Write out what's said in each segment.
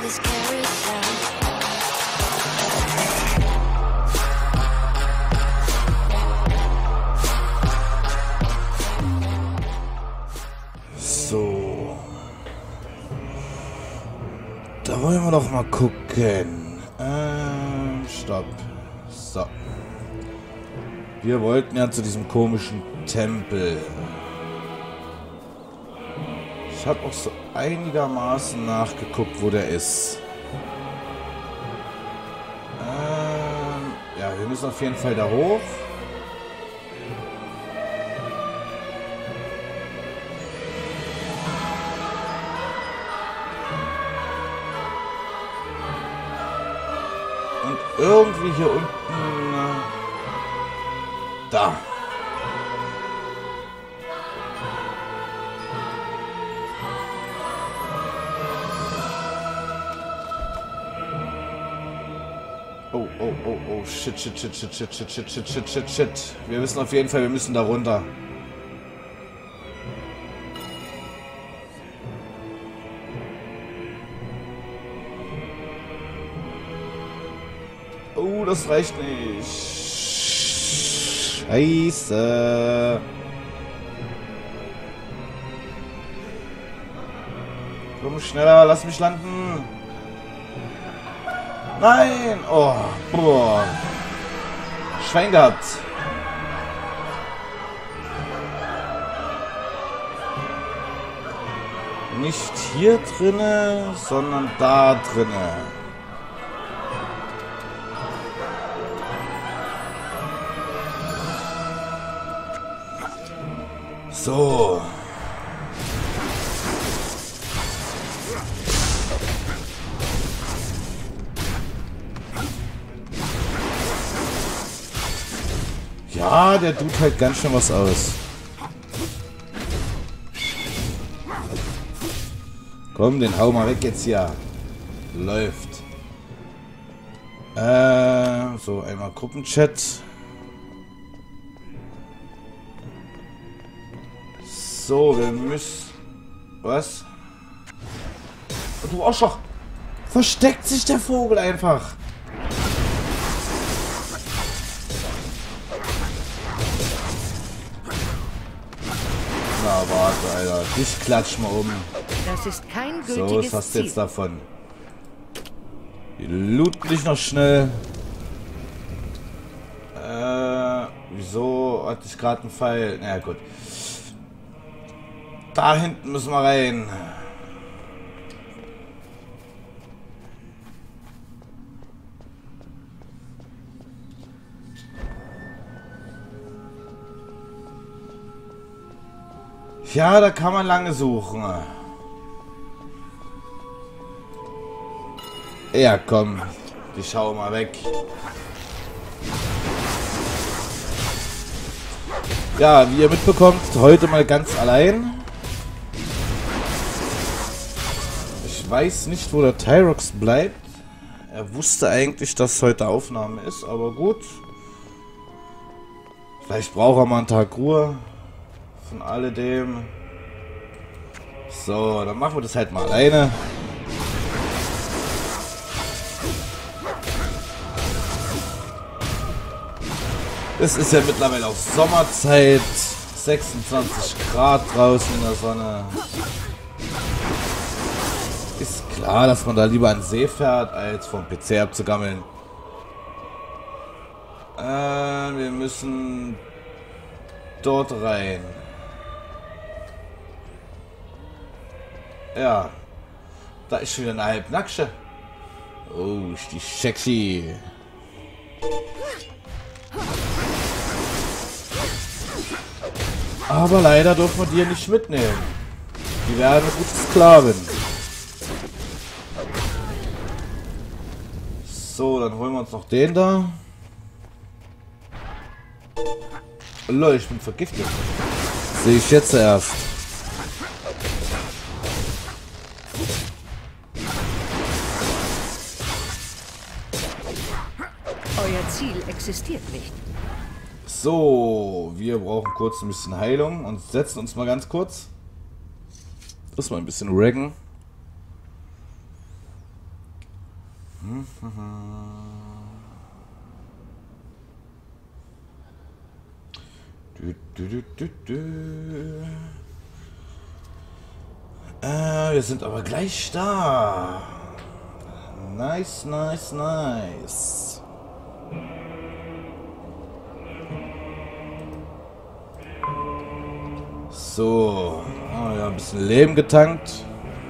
the scary sound. So. Da wollen wir doch mal gucken. Stopp. So. Wir wollten ja zu diesem komischen Tempel. Ich habe auch so einigermaßen nachgeguckt, wo der ist. Ja, wir müssen auf jeden Fall da hoch. Und irgendwie hier unten... Da. Oh, shit. Wir müssen auf jeden Fall, wir müssen da runter. Oh, das reicht nicht. Scheiße. Komm schneller, lass mich landen. Nein! Oh, boah. Schwein gehabt. Nicht hier drinne, sondern da drinne. So. Ja, der tut halt ganz schön was aus. Komm, den hau mal weg jetzt hier. Läuft. So, einmal Gruppenchat. So, wir müssen... Was? Du Arschloch! Versteckt sich der Vogel einfach! Na, warte, Alter. Dich klatsch mal um. Das ist kein gültiges So, was hast du Ziel. jetzt davon? Wir looten dich noch schnell. Wieso hatte ich gerade einen Pfeil? Na ja, gut. Da hinten müssen wir rein. Ja, da kann man lange suchen. Ja, komm. Die schau mal weg. Ja, wie ihr mitbekommt, heute mal ganz allein. Ich weiß nicht, wo der Tyrox bleibt. Er wusste eigentlich, dass heute Aufnahme ist, aber gut. Vielleicht braucht er mal einen Tag Ruhe. Von alledem. So, dann machen wir das halt mal alleine. Es ist ja mittlerweile auch Sommerzeit. 26 Grad draußen in der Sonne. Ist klar, dass man da lieber an den See fährt, als vom PC abzugammeln. Wir müssen dort rein. Ja. Da ist schon wieder eine Halbnacksche. Oh, ist die sexy. Aber leider dürfen wir die hier nicht mitnehmen. Die werden eine gute Sklavin. So, dann holen wir uns noch den da. Lol, ich bin vergiftet. Sehe ich jetzt erst. Euer Ziel existiert nicht. So, wir brauchen kurz ein bisschen Heilung und setzen uns mal ganz kurz. Das mal ein bisschen raggen. Wir sind aber gleich da. Nice, nice, nice. So, ja, ein bisschen Leben getankt.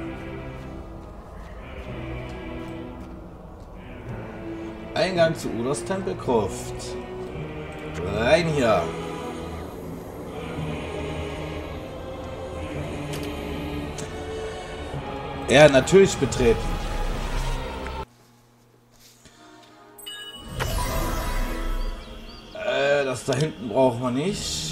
Eingang zu Udas Tempelgruft. Rein hier. Ja, natürlich betreten. Das da hinten brauchen wir nicht.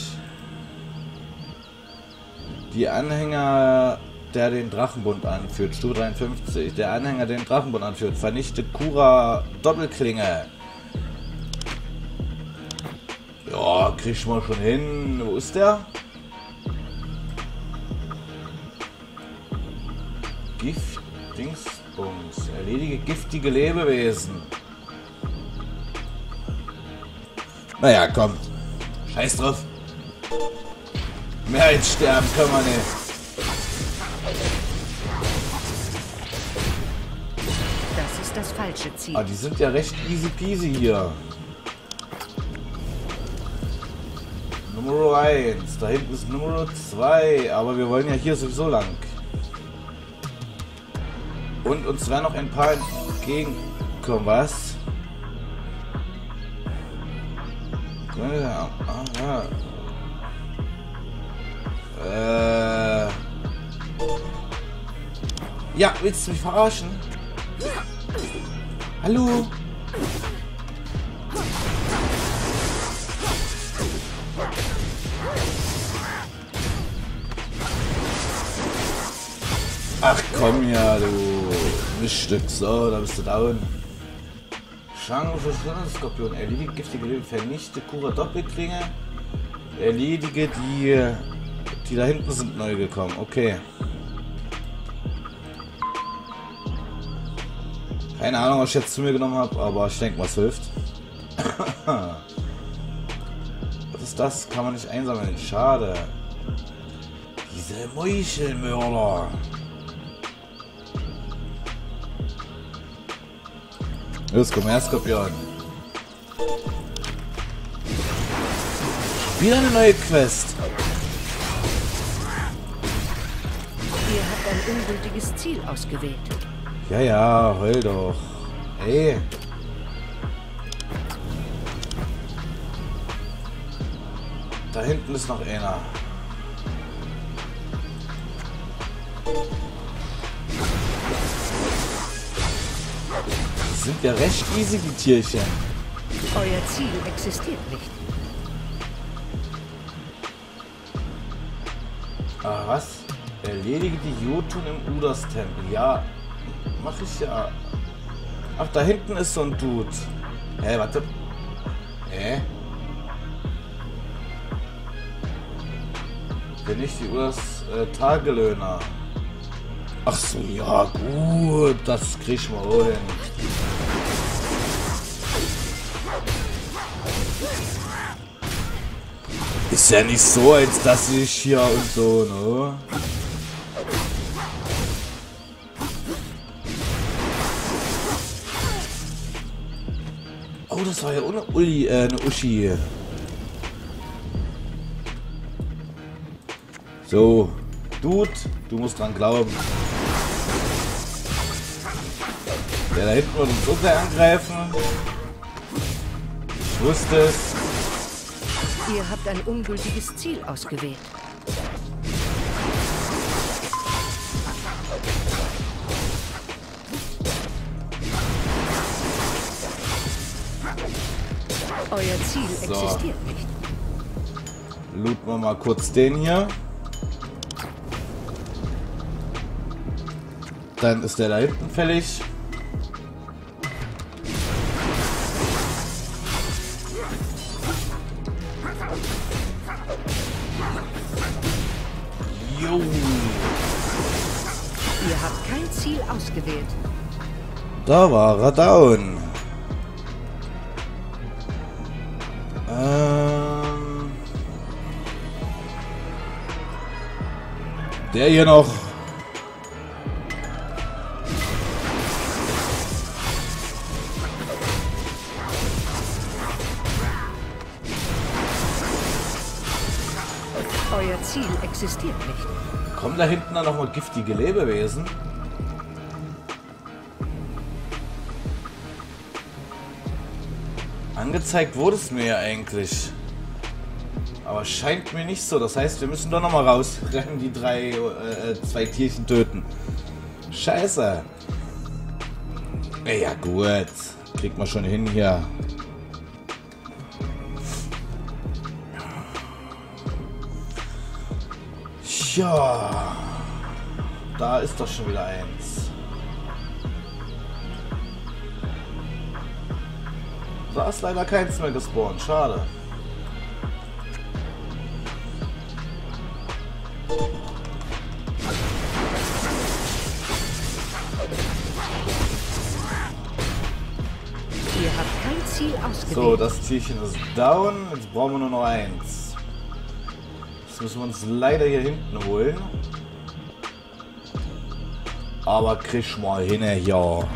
Die Anhänger, der den Drachenbund anführt. Stufe 53. Der Anhänger, der den Drachenbund anführt. Vernichte Kura Doppelklinge. Ja, krieg mal schon hin. Wo ist der? Gift-Dingsbums. Erledige giftige Lebewesen. Naja, komm. Scheiß drauf. Mehr als sterben können wir nicht. Das ist das falsche Ziel. Ah, die sind ja recht easy peasy hier. Nummer 1. Da hinten ist Nummer 2. Aber wir wollen ja hier sowieso lang. Und uns werden noch ein paar entgegenkommen. Was? Ja, willst du mich verarschen? Hallo? Ach komm ja, du Miststück. So, da bist du down. Chance für Skorpion. Erledige giftige Leben. Vernichte Kura Doppelklinge. Erledige die da hinten sind neu gekommen. Okay. Keine Ahnung, was ich jetzt zu mir genommen habe, aber ich denke, was hilft. Was ist das? Kann man nicht einsammeln. Schade. Diese Meuchelmörder. Los, komm her, Skorpion. Wieder eine neue Quest. Ihr habt ein ungültiges Ziel ausgewählt. Ja, ja, heul doch. Ey. Da hinten ist noch einer. Die sind ja recht easy, die Tierchen. Euer Ziel existiert nicht. Ah, was? Erledige die Jotun im Udas-Tempel. Ja, mach ich ja. Ach, da hinten ist so ein Dude. Hä, warte. Hä? Bin ich die Udas Tagelöhner? Ach so, ja gut, das krieg ich mal hin. Ist ja nicht so, als dass ich hier und so, ne? Oh, das war ja ohne Uli, eine Uschi. So, Dude, du musst dran glauben. Der da hinten wird uns auch angreifen. Ich wusste es. Ihr habt ein ungültiges Ziel ausgewählt. Euer Ziel existiert nicht. Looten wir mal kurz den hier. Dann ist der da hinten fällig. Jo. Ihr habt kein Ziel ausgewählt. Da war er down. Der hier noch. Euer Ziel existiert nicht. Kommen da hinten dann noch mal giftige Lebewesen? Angezeigt wurde es mir ja eigentlich. Aber scheint mir nicht so. Das heißt, wir müssen doch noch mal rausrennen, die zwei Tierchen töten. Scheiße. Ja gut. Kriegt man schon hin hier. Ja. Da ist doch schon wieder eins. Da ist leider keins mehr gespawnt. Schade. Ihr habt kein Ziel ausgewählt. So, das Tierchen ist down. Jetzt brauchen wir nur noch eins. Das müssen wir uns leider hier hinten holen. Aber krieg mal hin hier.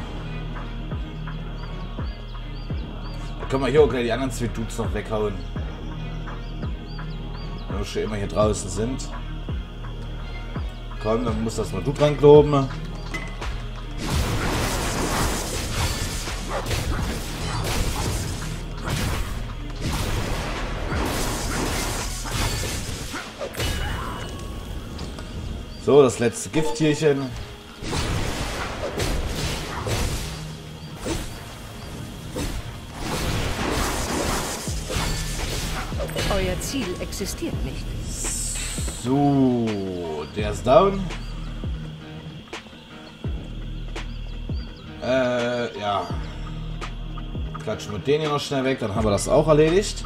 Da können wir hier auch gleich die anderen zwei Dudes noch weghauen. Wenn wir schon immer hier draußen sind. Komm, dann muss das mal du dran glauben. So, das letzte Gifttierchen. Euer Ziel existiert nicht. So, der ist down. Ja. Klatschen wir den hier noch schnell weg, dann haben wir das auch erledigt.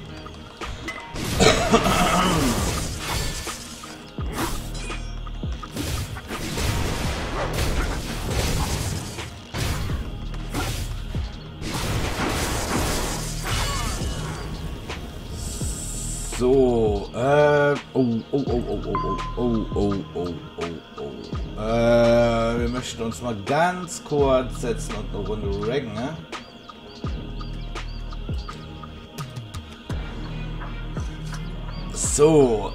So, wir möchten uns mal ganz kurz setzen und eine Runde raggen, ne? So,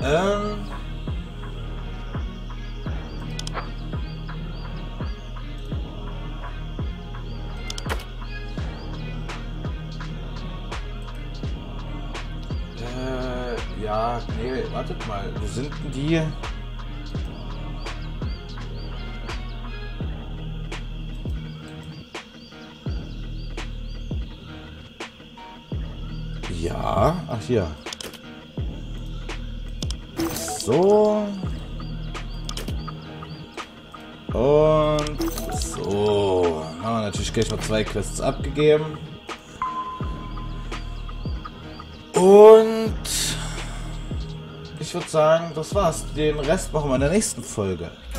ja, nee, wartet mal, wo sind denn die? Ja, ach hier. So. Und so. Na, natürlich gleich noch 2 Quests abgegeben. Und ich würde sagen, das war's. Den Rest machen wir in der nächsten Folge.